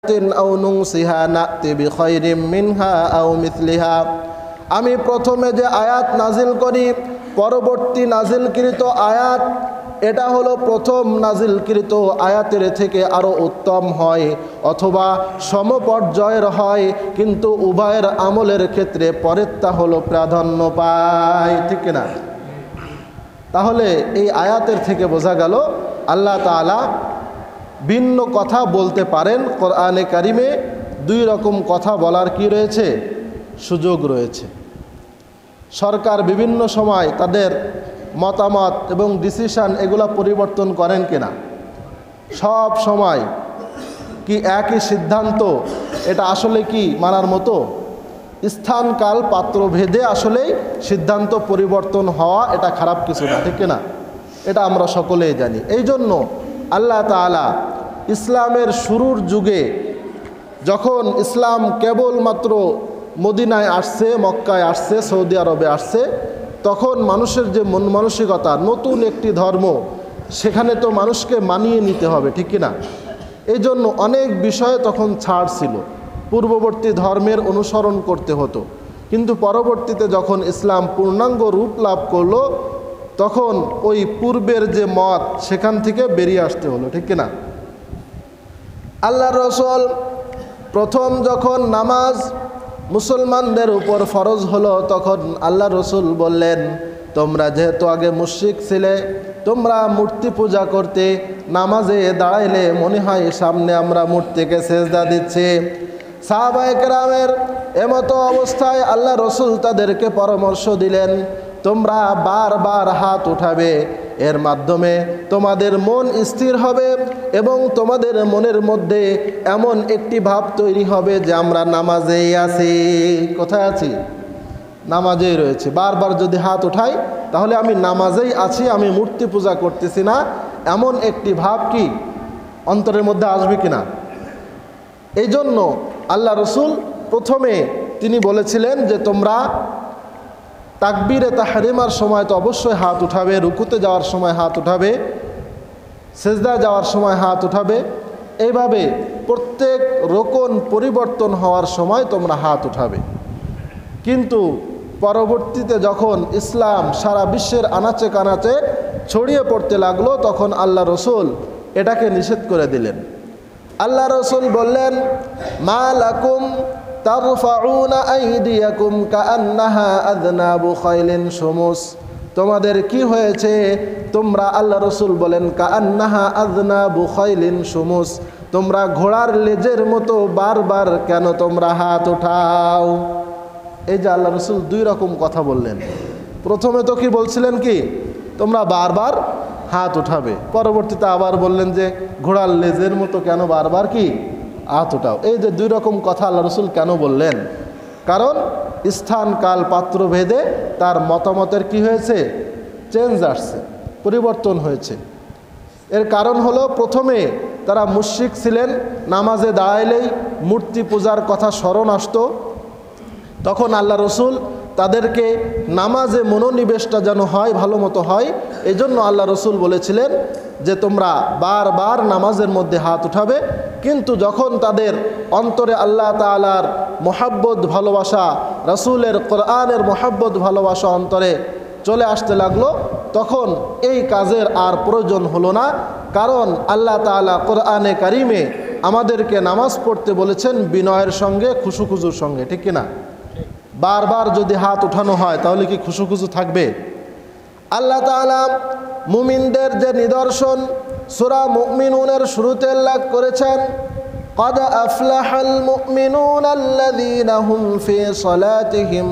আমি প্রথমে যে আয়াত নাজিল করি, পরবর্তী নাজিলকৃত আয়াত এটা হলো প্রথম নাজিলকৃত আয়াতের থেকে আরও উত্তম হয় অথবা সমপর্যায়ের হয়, কিন্তু উভয়ের আমলের ক্ষেত্রে পরেরটা হলো প্রাধান্য পায়, ঠিক না? তাহলে এই আয়াতের থেকে বোঝা গেল আল্লাহ তাআলা ভিন্ন কথা বলতে পারেন। কোরআনে কারিমে দুই রকম কথা বলার কি রয়েছে? সুযোগ রয়েছে। সরকার বিভিন্ন সময় তাদের মতামত এবং ডিসিশন এগুলা পরিবর্তন করেন কিনা? সব সময় কি একই সিদ্ধান্ত এটা আসলে কি মানার মতো? স্থান কাল পাত্র ভেদে আসলেই সিদ্ধান্ত পরিবর্তন হওয়া এটা খারাপ কিছু না, ঠিক না? এটা আমরা সকলেই জানি। এই জন্য আল্লাহ তাআলা ইসলামের শুরুর যুগে যখন ইসলাম কেবলমাত্র মদিনায় আসছে, মক্কায় আসছে, সৌদি আরবে আসছে, তখন মানুষের যে মন মানসিকতা, নতুন একটি ধর্ম, সেখানে তো মানুষকে মানিয়ে নিতে হবে, ঠিক না? এই জন্য অনেক বিষয়ে তখন ছাড় ছিল, পূর্ববর্তী ধর্মের অনুসরণ করতে হতো। কিন্তু পরবর্তীতে যখন ইসলাম পূর্ণাঙ্গ রূপ লাভ করলো, তখন ওই পূর্বের যে মত সেখান থেকে বেরিয়ে আসতে হলো, ঠিক না? আল্লাহর রাসূল প্রথম যখন নামাজ মুসলমানদের উপর ফরজ হলো, তখন আল্লাহ রসুল বললেন, তোমরা যেহেতু আগে মুশরিক ছিলে, তোমরা মূর্তি পূজা করতে, নামাজে দাঁড়াইলে মনে হয় সামনে আমরা মূর্তিকে সেজদা দিচ্ছি। সাহাবায়ে কেরামের এমতো অবস্থায় আল্লাহ রসুল তাদেরকে পরামর্শ দিলেন, তোমরা বারবার হাত উঠাবে, এর মাধ্যমে তোমাদের মন স্থির হবে এবং তোমাদের মনের মধ্যে এমন একটি ভাব তৈরি হবে যে আমরা নামাজেই আছি। কোথায় আছি? নামাজেই রয়েছে। বারবার যদি হাত উঠাই তাহলে আমি নামাজেই আছি, আমি মূর্তি পূজা করতেছি না, এমন একটি ভাব কি অন্তরের মধ্যে আসবে কিনা? এই জন্য আল্লাহ রসুল প্রথমে তিনি বলেছিলেন যে তোমরা তাকবীরে তাহরিমার সময় তো অবশ্যই হাত উঠাবে, রুকুতে যাওয়ার সময় হাত উঠাবে, সেজদা যাওয়ার সময় হাত উঠাবে, এইভাবে প্রত্যেক রোকন পরিবর্তন হওয়ার সময় তোমরা হাত উঠাবে। কিন্তু পরবর্তীতে যখন ইসলাম সারা বিশ্বের আনাচে কানাচে ছড়িয়ে পড়তে লাগলো, তখন আল্লাহ রসুল এটাকে নিষেধ করে দিলেন। আল্লাহ রসুল বললেন, মা লাকুম তারফাউনা আইদিয়াকুম কাআন্নাহা আযনাবু খাইলিন শুমুস। তোমাদের কি হয়েছে? তোমরা, আল্লাহ রসুল বলেন, কাআন্নাহা আযনাবু খাইলিন শুমুস, তোমরা ঘোড়ার লেজের মতো বারবার কেন তোমরা হাত উঠাও? এই যে আল্লাহ রসুল দুই রকম কথা বললেন। প্রথমে তো কি বলছিলেন কি তোমরা বারবার হাত উঠাবে, পরবর্তীতে আবার বললেন যে ঘোড়ার লেজের মতো কেন বারবার কি হাত উঠাও। এই যে দুই রকম কথা আল্লাহ রসুল কেন বললেন? কারণ স্থান কাল পাত্র ভেদে তার মতামতের কি হয়েছে? চেঞ্জ আসছে, পরিবর্তন হয়েছে। এর কারণ হলো প্রথমে তারা মুশরিক ছিলেন, নামাজে দাঁড়াইলেই মূর্তি পূজার কথা স্মরণ আসতো, তখন আল্লাহ রসুল তাদেরকে নামাজে মনোনিবেশটা যেন হয়, ভালো মতো হয়, এই জন্য আল্লাহ রসুল বলেছিলেন যে তোমরা বারবার নামাজের মধ্যে হাত উঠাবে। কিন্তু যখন তাদের অন্তরে আল্লাহ তাআলার মহাব্বত ভালোবাসা, রসুলের কোরআনের মহাব্বত ভালোবাসা অন্তরে চলে আসতে লাগলো, তখন এই কাজের আর প্রয়োজন হলো না। কারণ আল্লাহ তাআলা কোরআনে কারিমে আমাদেরকে নামাজ পড়তে বলেছেন বিনয়ের সঙ্গে, খুশুখুজুর সঙ্গে, ঠিক কিনা? বারবার যদি হাত উঠানো হয় তাহলে কি খুশুখুজু থাকবে? আল্লাহ তাআলা মুমিনদের যে নিদর্শন সূরা মুমিনুনের শুরুতে উল্লেখ করেছেন, قد أفلح المؤمنون الذين هم في صلاتهم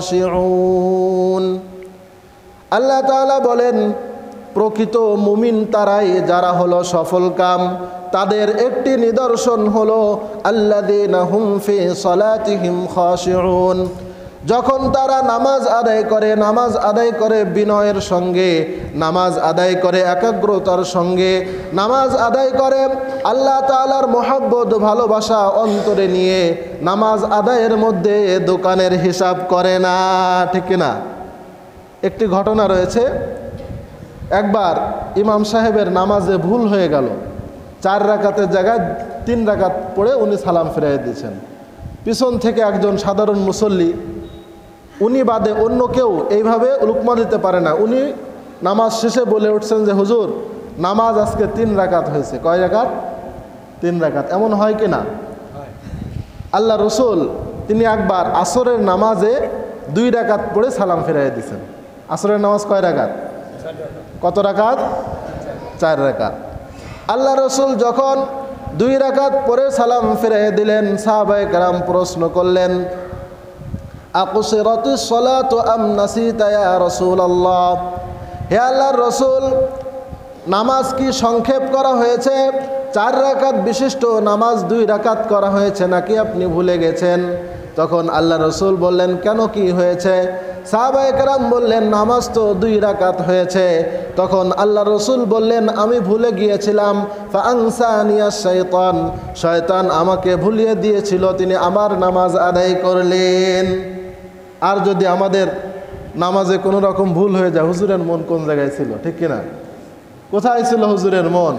خاشعون। আল্লাহ তাআলা বলেন, প্রকৃত মুমিন তারাই যারা হলো সফলকাম। তাদের একটি নিদর্শন হলো আল্লাযীনা হুম ফি সালাতিহিম খাশিউন। যখন তারা নামাজ আদায় করে বিনয়ের সঙ্গে, নামাজ আদায় করে একাগ্রতার সঙ্গে, নামাজ আদায় করে আল্লাহ তাআলার মহব্বত ভালোবাসা অন্তরে নিয়ে, নামাজ আদায়ের মধ্যে দোকানের হিসাব করে না, ঠিক না? একটি ঘটনা রয়েছে, একবার ইমাম সাহেবের নামাজে ভুল হয়ে গেল, 4 রাকাতের জায়গায় 3 রাকাত পড়ে উনি সালাম ফিরিয়ে দিয়েছেন। পিছন থেকে একজন সাধারণ মুসল্লি, উনি বাদে অন্য কেউ এইভাবে লুকমা দিতে পারে না। উনি নামাজ শেষে বলে উঠছেন যে হুজুর নামাজ আজকে 3 রাকাত হয়েছে। কয় রাকাত? 3 রাকাত। এমন হয় কি না? আল্লাহ রসুল তিনি একবার আসরের নামাজে 2 রাকাত পড়ে সালাম ফিরিয়ে দিয়েছেন। আসরের নামাজ কয় রাকাত? কত রাকাত? 4 রাকাত। আল্লাহ রসুল যখন 2 রাকাত পরে সালাম ফিরিয়ে দিলেন, সাহাবায়ে কেরাম প্রশ্ন করলেন, আকুসিরাতিস সালাতু আম নাসিতা ইয়া রাসূলুল্লাহ, হে আল্লাহর রসুল নামাজ কি সংক্ষেপ করা হয়েছে? 4 রাকাত বিশিষ্ট নামাজ 2 রাকাত করা হয়েছে নাকি আপনি ভুলে গেছেন? তখন আল্লাহ রসুল বললেন, কেন কি হয়েছে? সাহাবায়ে কেরাম বললেন, নামাজ তো 2 রাকাত হয়েছে। তখন আল্লাহ রসুল বললেন, আমি ভুলে গিয়েছিলাম। ফাআনসানিয়াশ শাইতান, শয়তান আমাকে ভুলিয়ে দিয়েছিল, তিনি আমার নামাজ আদায় করলেন। আর যদি আমাদের নামাজে কোনো রকম ভুল হয়ে যায়, হুজুরের মন কোন জায়গায় ছিল? ঠিক কিনা? কোথায় ছিল হুজুরের মন?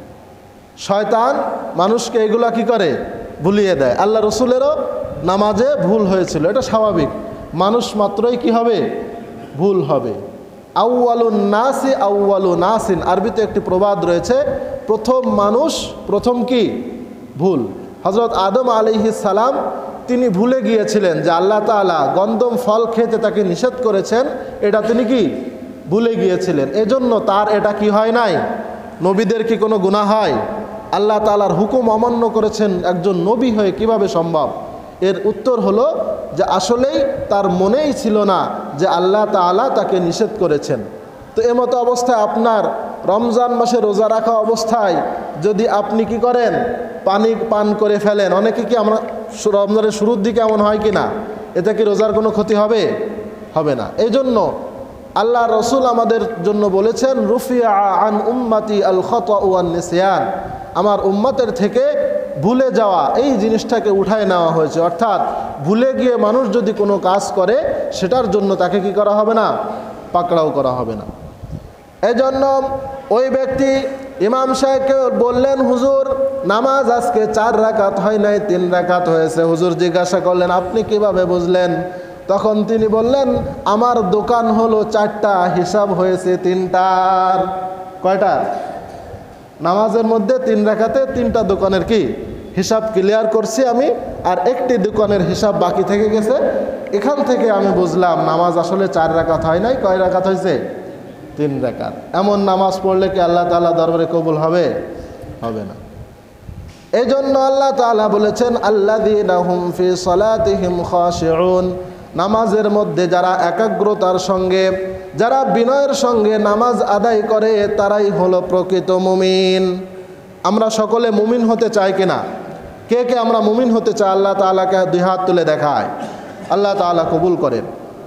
শয়তান মানুষকে এগুলা কি করে? ভুলিয়ে দেয়। আল্লাহ রসুলেরও নামাজে ভুল হয়েছিল, এটা স্বাভাবিক। মানুষ মাত্রই কি হবে? ভুল হবে। আউয়ালুন নাসি আউয়ালু নাসিন, আরবিতে একটি প্রবাদ রয়েছে, প্রথম মানুষ প্রথম কি? ভুল। হযরত আদম আলাইহিস সালাম তিনি ভুলে গিয়েছিলেন যে আল্লাহ তাআলা গন্ধম ফল খেতে তাকে নিষেধ করেছেন, এটা তিনি কি? ভুলে গিয়েছিলেন। এজন্য তার এটা কি হয় নাই? নবীদের কি কোনো গুনাহ হয়? আল্লাহ তাআলার হুকুম অমান্য করেছেন একজন নবী হয়ে, কিভাবে সম্ভব? এর উত্তর হলো যে আসলেই তার মনেই ছিল না যে আল্লাহ তাআলা তাকে নিষেধ করেছেন। তো এমতো অবস্থায় আপনার রমজান মাসে রোজা রাখা অবস্থায় যদি আপনি কি করেন? পানি পান করে ফেলেন। অনেকে কি আমরা রমজানের শুরুর দিকে এমন হয় কি না? এতে কি রোজার কোনো ক্ষতি হবে? হবে না। এই জন্য আল্লাহ রসুল আমাদের জন্য বলেছেন, রুফিয়া আন উম্মতি আল খাতা ওয়ান নিসিয়ান, আমার উম্মতের থেকে ভুলে যাওয়া এই জিনিসটাকে উঠায় নেওয়া হয়েছে। অর্থাৎ ভুলে গিয়ে মানুষ যদি কোনো কাজ করে সেটার জন্য তাকে কি করা হবে না? পাকড়াও করা হবে না। এজন্য ওই ব্যক্তি ইমাম সাহেবকে বললেন, হুজুর নামাজ আজকে 4 রাকাত হয় নাই, 3 রাকাত হয়েছে। হুজুর জিজ্ঞাসা করলেন, আপনি কিভাবে বুঝলেন? তখন তিনি বললেন, আমার দোকান হলো 4টা, হিসাব হয়েছে 3টার। কয়টা? নামাজের মধ্যে 3 রাকাতে 3টা দোকানের কি হিসাব ক্লিয়ার করছি আমি, আর একটি দোকানের হিসাব বাকি থেকে গেছে। এখান থেকে আমি বুঝলাম নামাজ আসলে 4 রাকাত হয় নাই। কয় রাকাত হয়েছে? 3 রাকাত। এমন নামাজ পড়লে কি আল্লাহ তাআলা দরবারে কবুল হবে? হবে না। এই জন্য আল্লাহ তাআলা বলেছেন, আল্লাযীনা হুম ফি সালাতিহিম খাশিউন, নামাজের মধ্যে যারা একাগ্রতার সঙ্গে, যারা বিনয়ের সঙ্গে নামাজ আদায় করে তারাই হলো প্রকৃত মুমিন। আমরা সকলে মুমিন হতে চাই কিনা? কে কে আমরা মুমিন হতে চাই? আল্লাহ তাআলাকে 2 হাত তুলে দেখায়, আল্লাহ তাআলা কবুল করেন।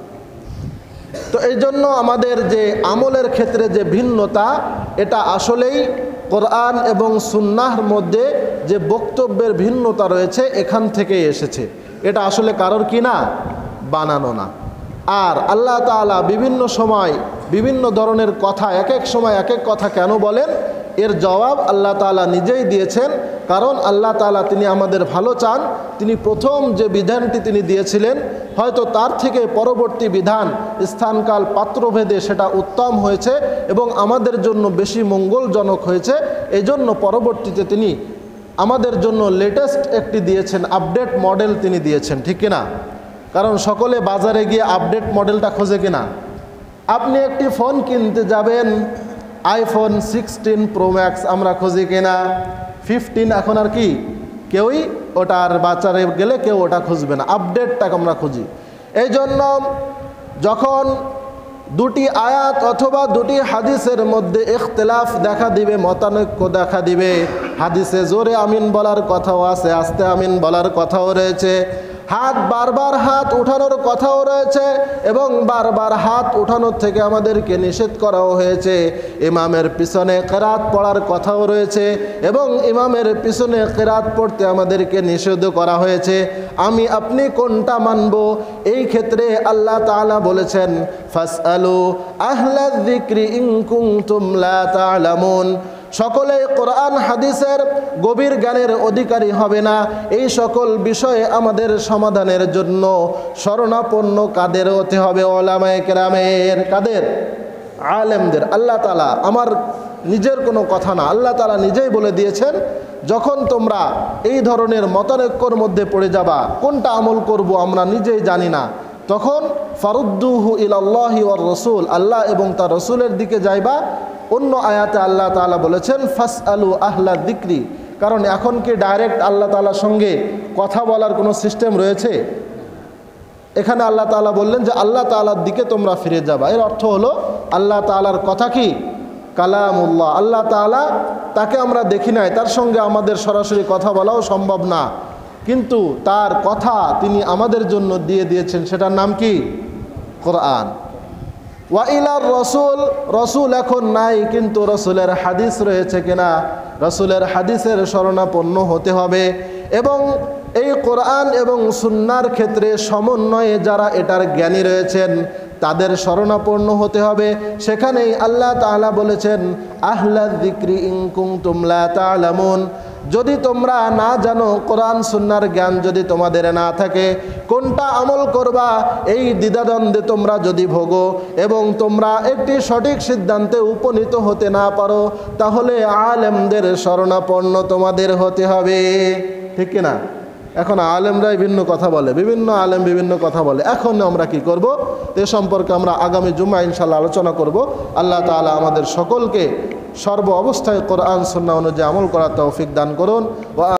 তো এই জন্য আমাদের যে আমলের ক্ষেত্রে যে ভিন্নতা, এটা আসলেই কোরআন এবং সুন্নাহর মধ্যে যে বক্তব্যের ভিন্নতা রয়েছে এখান থেকেই এসেছে। এটা আসলে কারোর কি না? বানানো না। আর আল্লাহ তাআলা বিভিন্ন সময় বিভিন্ন ধরনের কথা, এক এক সময় এক এক কথা কেন বলেন, এর জবাব আল্লাহ তাআলা নিজেই দিয়েছেন। কারণ আল্লাহ তাআলা তিনি আমাদের ভালো চান। তিনি প্রথম যে বিধানটি তিনি দিয়েছিলেন, হয়তো তার থেকে পরবর্তী বিধান স্থানকাল পাত্রভেদে সেটা উত্তম হয়েছে এবং আমাদের জন্য বেশি মঙ্গলজনক হয়েছে। এই জন্য পরবর্তীতে তিনি আমাদের জন্য লেটেস্ট একটি দিয়েছেন, আপডেট মডেল তিনি দিয়েছেন। ঠিক কিনা? কারণ সকলে বাজারে গিয়ে আপডেট মডেলটা খোঁজে কিনা? আপনি একটি ফোন কিনতে যাবেন, আইফোন 16 প্রো ম্যাক্স আমরা খুঁজি কিনা? 15 এখন আর কি কেউই ওটা আর বাজারে গেলে কেউ ওটা খুঁজবে না, আপডেটটাকে আমরা খুঁজি। এই জন্য যখন 2টি আয়াত অথবা 2টি হাদিসের মধ্যে ইখতিলাফ দেখা দিবে, মতানৈক্য দেখা দিবে, হাদিসে জোরে আমিন বলার কথাও আছে, আস্তে আমিন বলার কথাও রয়েছে, হাত বারবার হাত উঠানোর কথাও রয়েছে এবং বারবার হাত উঠানোর থেকে আমাদেরকে নিষেধ করাও হয়েছে। ইমামের পিছনে কিরাত পড়ার কথাও রয়েছে এবং ইমামের পিছনে কিরাত পড়তে আমাদেরকে নিষেধ করা হয়েছে। আমি আপনি কোনটা মানব? এই ক্ষেত্রে আল্লাহ তাআলা বলেছেন, ফাসআলু আহলায যিকরি ইন কুনতুম লা তা'লামুন, সকলেই কোরআন হাদিসের গভীর জ্ঞানের অধিকারী হবে না। এই সকল বিষয়ে আমাদের সমাধানের জন্য শরণাপন্ন কাদের হতে হবে? ওলামায়ে কেরামের। কাদের? আলেমদের। আল্লাহ তাআলা, আমার নিজের কোনো কথা না, আল্লাহ তাআলা নিজেই বলে দিয়েছেন, যখন তোমরা এই ধরনের মতানৈক্যর মধ্যে পড়ে যাবা, কোনটা আমল করব আমরা নিজেই জানি না, তখন ফারুদ্দুহু ইলাল্লাহি ওয়ার রাসূল, আল্লাহ এবং তার রাসূলের দিকে যাইবা। অন্য আয়াতে আল্লাহ তাআলা বলেছেন ফাসআলু আহলা যিকরি। কারণ এখন কি ডাইরেক্ট আল্লাহ তাআলার সঙ্গে কথা বলার কোনো সিস্টেম রয়েছে? এখানে আল্লাহ তাআলা বললেন যে আল্লাহ তাআলার দিকে তোমরা ফিরে যাবা। এর অর্থ হলো আল্লাহ তাআলার কথা কি কালামুল্লাহ। আল্লাহ তাআলা, তাকে আমরা দেখি নাই, তার সঙ্গে আমাদের সরাসরি কথা বলাও সম্ভব না, কিন্তু তার কথা তিনি আমাদের জন্য দিয়ে দিয়েছেন, সেটার নাম কি? কোরআন। ওয়া ইলার রসুল, রসুল এখন নাই, কিন্তু রসুলের হাদিস রয়েছে কিনা? রসুলের হাদিসের শরণাপন্ন হতে হবে। এবং এই কোরআন এবং সুন্নাহর ক্ষেত্রে সমন্বয়ে যারা এটার জ্ঞানী রয়েছেন তাদের শরণাপন্ন হতে হবে। সেখানেই আল্লাহ তাআলা বলেছেন আহলা যিকরি ইন কুনতুম লা তা'লামুন, যদি তোমরা না জানো, কোরআন সুন্নাহর জ্ঞান যদি তোমাদের না থাকে, কোনটা আমল করবা এই দ্বিধাদ্বন্দ্বে তোমরা যদি ভোগো এবং তোমরা একটি সঠিক সিদ্ধান্তে উপনীত হতে না পারো, তাহলে আলেমদের শরণাপন্ন তোমাদের হতে হবে। ঠিক কিনা? এখন আলেমরাই ভিন্ন কথা বলে, বিভিন্ন আলেম বিভিন্ন কথা বলে। এখন আমরা কি করব এ সম্পর্কে আমরা আগামী জুমা ইনশাআল্লাহ আলোচনা করব। আল্লাহ তাআলা আমাদের সকলকে সর্ব অবস্থায় কোরআন সুন্নাহ অনুযায়ী আমল করার তৌফিক দান করুন।